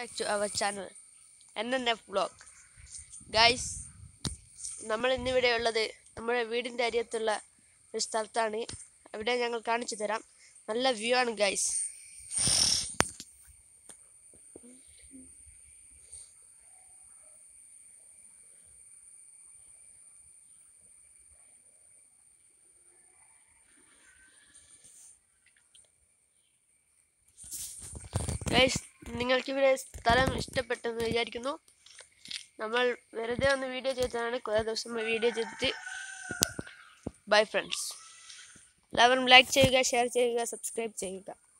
back to our channel NNF vlog. Guys, നമ്മൾ ഇന്നിവിടെ ഉള്ളത് നമ്മുടെ വീടിന്റെ അരിയത്തുള്ള ഒരു സ്ഥലത്താണ്. അവിടെ ഞങ്ങൾ കാണിച്ചു തരാം. നല്ല വ്യൂ ആണ് ഗൈസ്. ഗൈസ്, നിങ്ങൾക്കിവിടെ സ്ഥലം ഇഷ്ടപ്പെട്ടെന്ന് വിചാരിക്കുന്നു. നമ്മൾ വെറുതെ ഒന്ന് വീഡിയോ ചെയ്തതാണ്. കുറേ ദിവസം വീഡിയോ ചെയ്തിട്ട് ബൈ ഫ്രണ്ട്സ്. എല്ലാവരും ലൈക്ക് ചെയ്യുക, ഷെയർ ചെയ്യുക, സബ്സ്ക്രൈബ് ചെയ്യുക.